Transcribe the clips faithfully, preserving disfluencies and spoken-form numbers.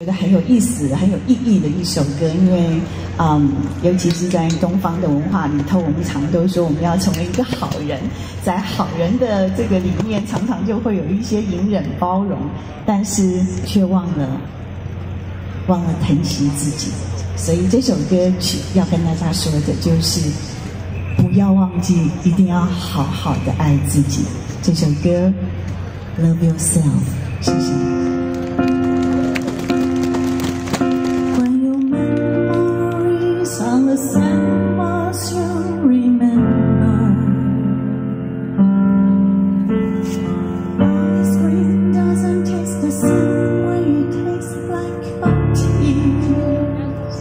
觉得很有意思、很有意义的一首歌，因为，嗯，尤其是在东方的文化里头，我们常都说我们要成为一个好人，在好人的这个里面，常常就会有一些隐忍包容，但是却忘了忘了疼惜自己。所以这首歌曲要跟大家说的就是，不要忘记，一定要好好的爱自己。这首歌 ，Love Yourself， 谢谢。On the sandbars you'll remember, ice cream doesn't taste the same way it tastes like your tears.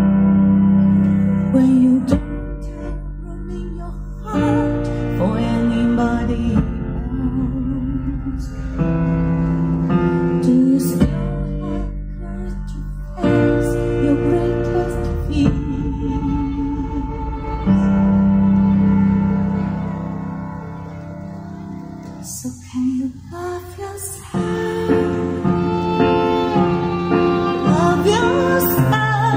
When you don't have room in your heart for anybody else, do you still have courage to face your greatest fear? So can you love yourself? Love yourself.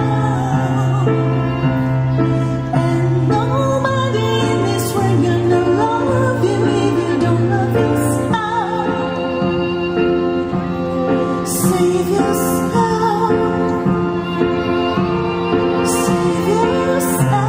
And nobody in this world gonna love you if you don't love yourself. Save yourself. Save yourself.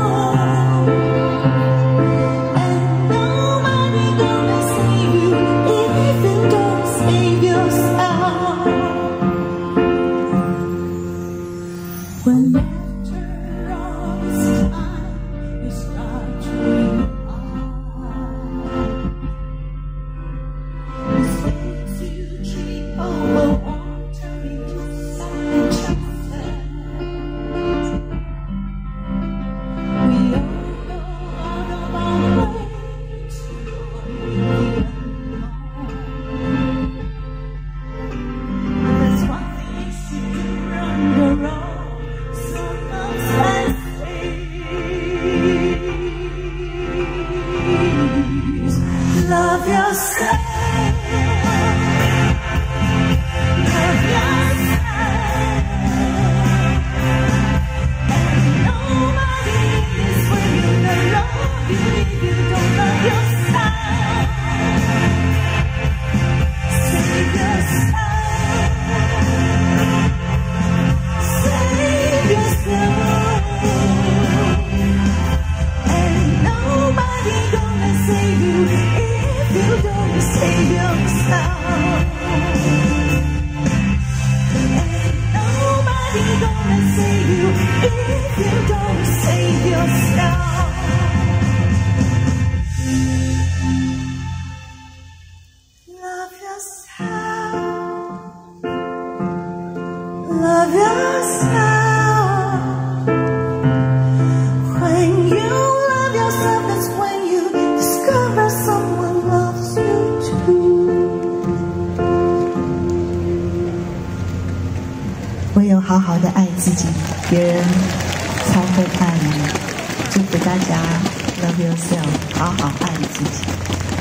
When after all this time you start to realize mistakes you trip over won't turn into second chances. We all go out of our way to be alone. There's one thing you run the road. Love yourself. Love yourself. And nobody in this world gonna love you if you don't love yourself. Save yourself. Save yourself. And nobody gonna save you if you don't save yourself. Ain't nobody gonna save you if you don't save yourself. Love yourself. Love yourself. When you love yourself, that's when you discover someone loves you too. 唯有好好的爱自己，别人才会爱你。祝福大家 Love yourself， 好好爱自己。